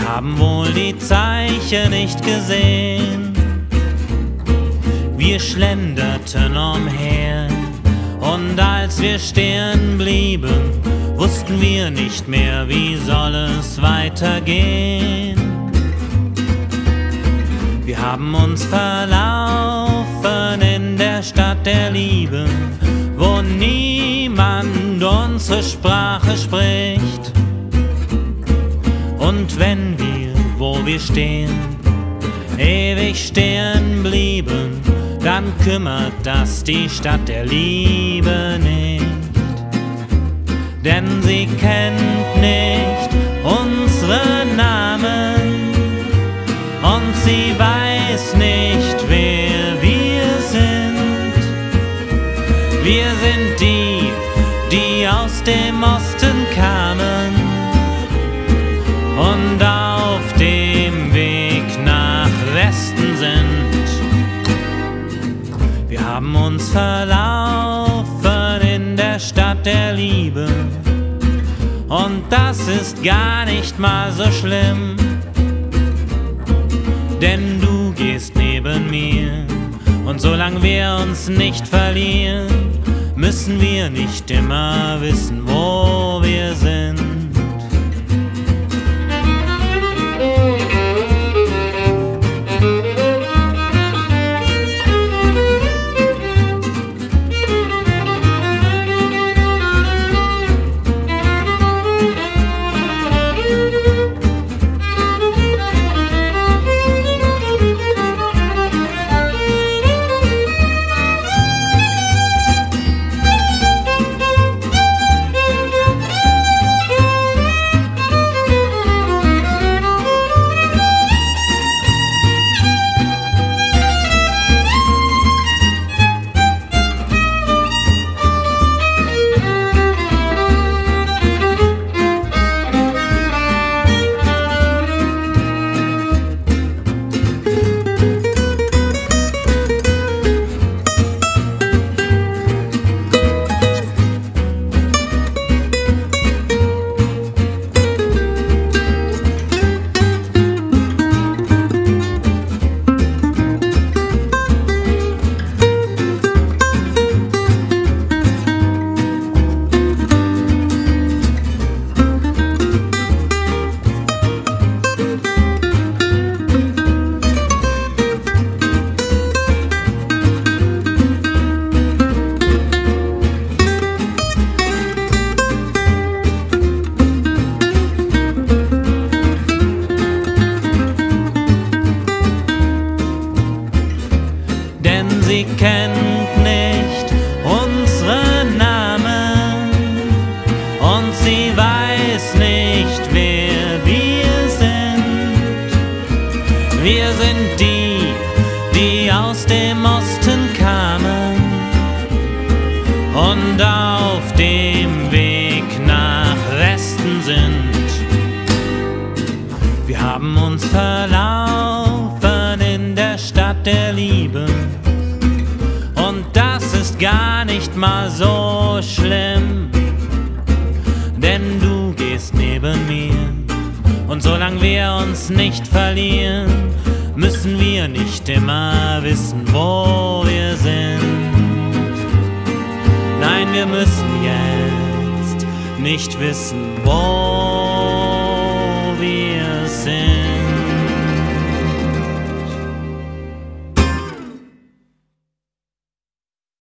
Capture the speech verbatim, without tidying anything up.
haben wohl die Zeichen nicht gesehen. Wir schlenderten umher, und als wir stehen blieben, wussten wir nicht mehr, wie soll es weitergehen. Wir haben uns verlaufen in der Stadt der Liebe, wo niemand unsere Sprache spricht. Und wenn wir, wo wir stehen, ewig stehen blieben, dann kümmert das die Stadt der Liebe nicht. Denn sie kennt nicht unsere Namen und sie weiß nicht, wer wir sind. Wir sind die, die aus dem Osten kamen und auf dem Weg nach Westen sind. Wir haben uns verlaufen in der Stadt der Liebe, und das ist gar nicht mal so schlimm, denn du gehst neben mir, und solange wir uns nicht verlieren, müssen wir nicht immer wissen, wo wir sind. Sie kennt nicht unsere Namen und sie weiß nicht, wer wir sind. Wir sind die, die aus dem Osten kamen und auf dem Weg nach Westen sind. Wir haben uns verlaufen in der Stadt der Liebe, und das ist gar nicht mal so schlimm, denn du gehst neben mir, und solange wir uns nicht verlieren, müssen wir nicht immer wissen, wo wir sind. Nein, wir müssen jetzt nicht wissen, wo wir sind.